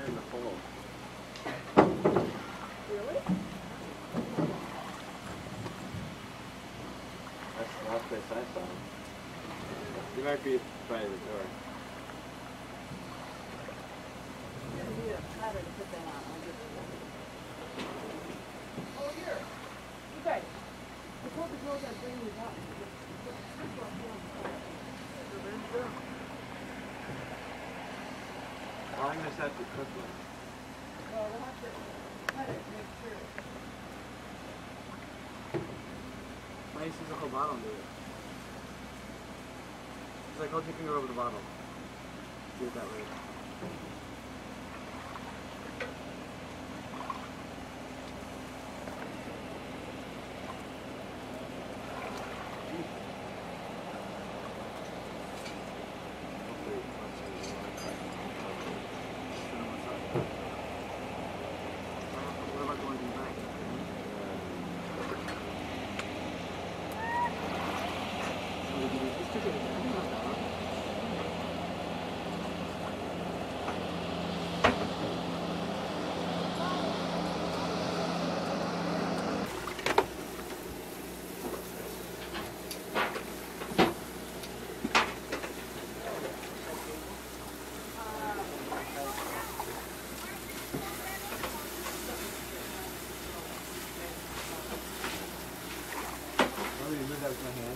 fire in the hole. Really? That's the last place I saw him. He might be by the door. I need a platter to put that on. I'll give you one. Oh, here. You guys. I told the girls I'd bring these up. How long does that have to cook one? Well, we'll have to cut it to make sure. Why use the whole bottle, dude? It's like hold your finger over the bottle. Do it that way. What about going to the back? That was my hand.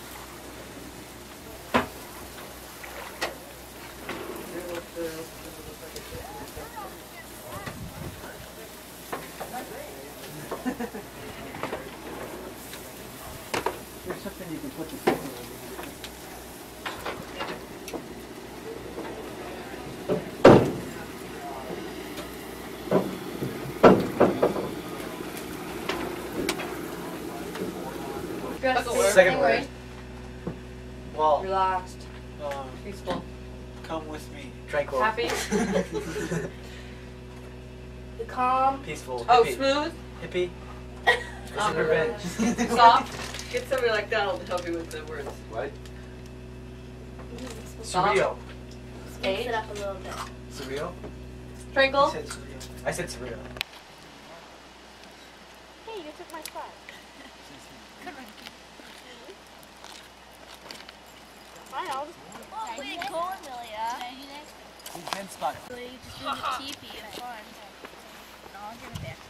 There's something you can put your finger on. Second word. Well, Relaxed. Peaceful. come with me. Tranquil. Happy. The calm. Peaceful. Oh, Hippie. smooth. Hippie. Revenge. Soft. Get somebody like Donald to help you with the words. What? Surreal. Mix it up a little bit. Surreal? Tranquil. I said surreal. I said surreal. Hey, you took my spot. Fine, I'll just... Oh, way to go, Amelia. You can spot it. You just use a teepee. It's fun. No, I'll give it back.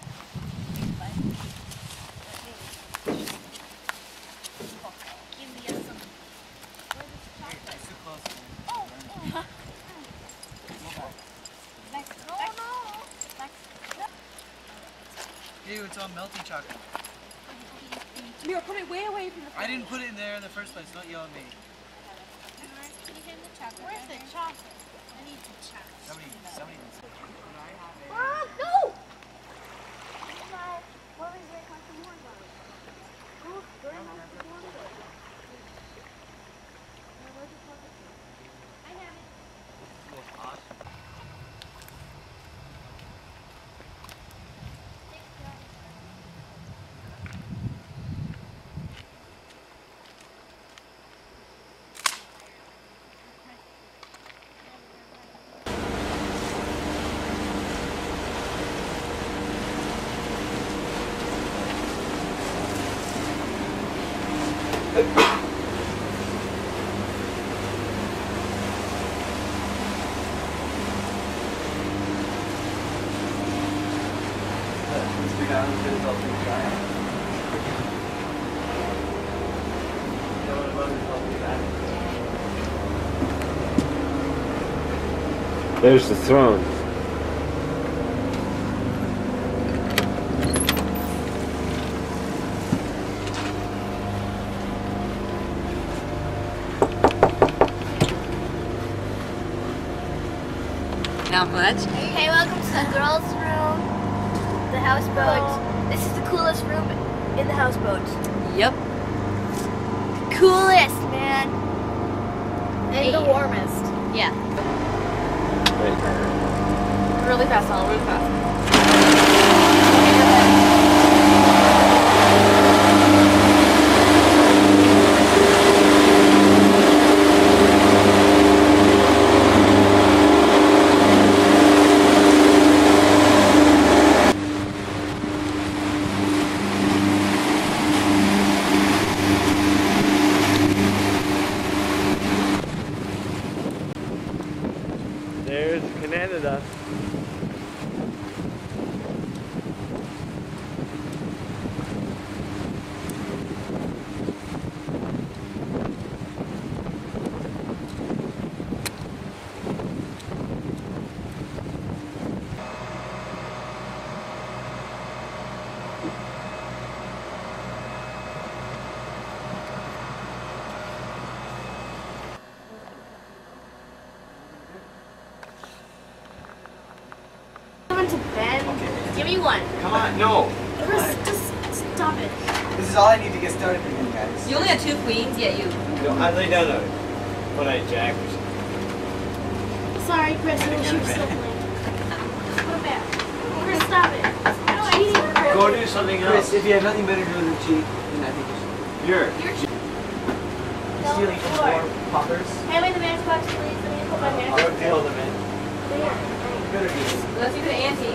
Give me some... It's too close. Oh, oh. Ew, it's all melty chocolate. Mira, put it way away from the I didn't put it in there in the first place. Don't yell at me. Can you hand the chocolate? Where's the chocolate? I need the chocolate. Somebody needs it. Mom, no! What was it? Want some more of those? Oh, very nice to want those. I have it. There's the throne. Not much. Hey, welcome to the girls' room. The houseboat. This is the coolest room in the houseboat. Yep. Coolest, man. And the warmest. Yeah. Really fast, all really fast. To Ben. Give me one. Come on, no. Chris, just stop it. This is all I need to get started with you guys. You only have 2 queens, yeah, you. No, I lay down a when I jack or something. Sorry, Chris, I wish you were still playing. Put it back. Chris, stop it. Cheating, Chris. Go do something else. Chris, if you have nothing better to do than cheat, then I think you should. You're Stealing from Lord. 4 poppers. Hand me the matchbox, please. Let me put my I'll matchbox. go deal them in. There. Better do this. Let's do the ante.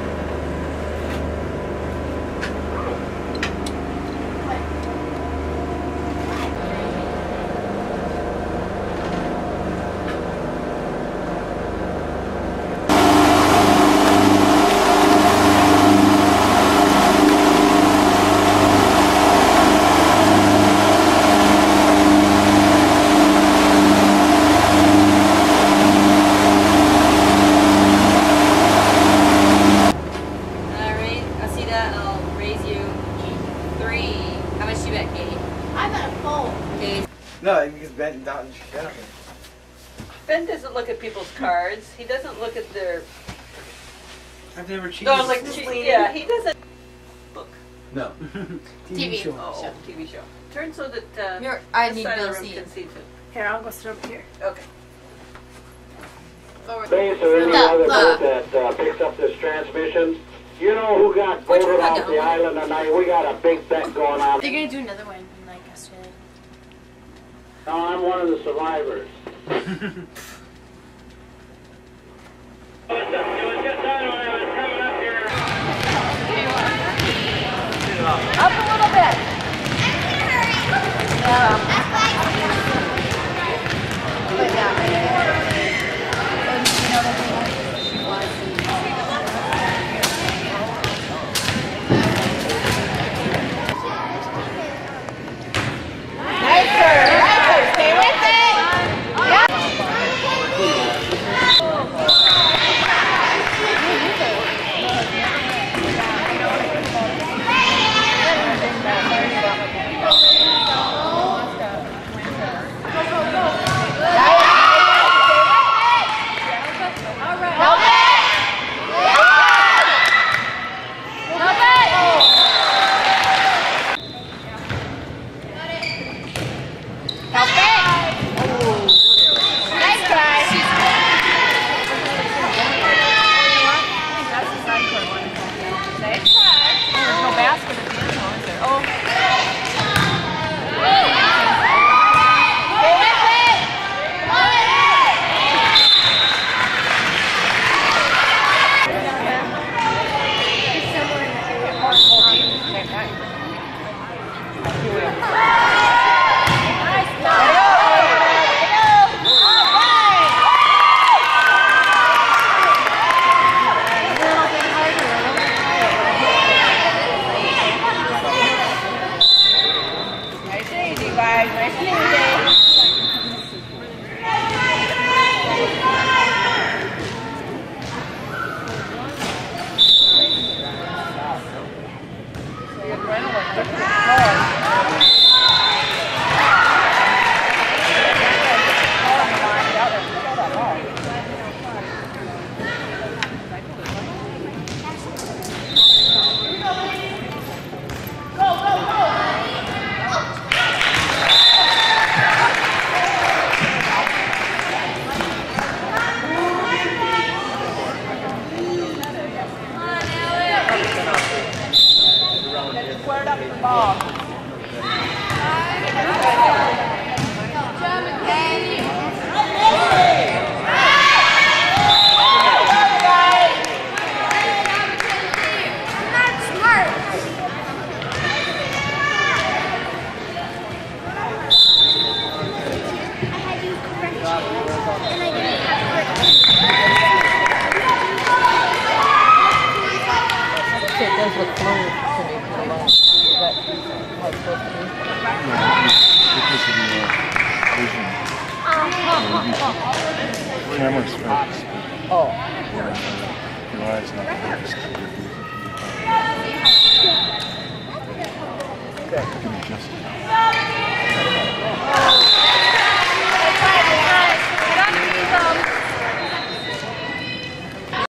Alright, I'll see that. I'll raise you 3. How much you bet, Katie? I'm at a phone. Okay. No, because Ben down. Ben. Ben doesn't look at people's cards. He doesn't look at their. I've never cheated. No, like yeah, he doesn't. Look. No. TV. show. Oh, TV show. Turn so that I this need side of Bill the room C. can see too. Here, I'll go sit over here. Okay. Base or any other boat that picks up this transmission, you know who got voted off the island tonight? We got a big bet going on. They're gonna do another one like yesterday. No, I'm one of the survivors. Up a little bit. But Nicer. Stay with it. Yeah. look blue to me from alone. Is that how it's supposed to be? Because of your vision. Camera's focused. Oh. Your eyes not focused. Good. You can adjust it.